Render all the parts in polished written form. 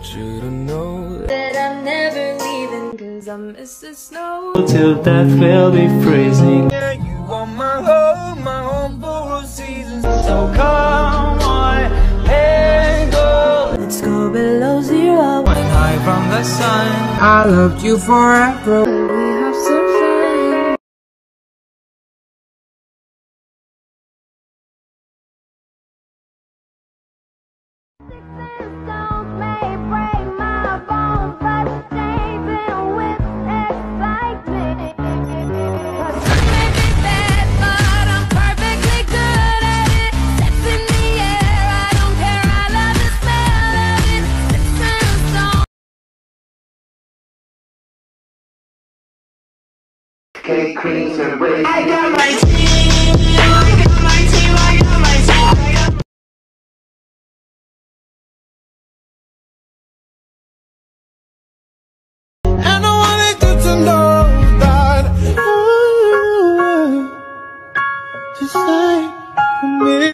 you to know that I'm never leaving, cause I miss the snow. Till death will be freezing. Yeah, you are my home for a season. So come on, let go. Let's go below zero. When high from the sun, I loved you forever. We have some fun. Cake, creams, and bread. I got my team. And I wanted you to know that just say for me.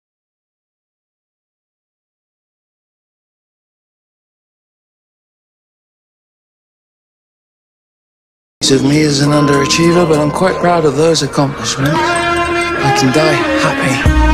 Of me as an underachiever, but I'm quite proud of those accomplishments. I can die happy.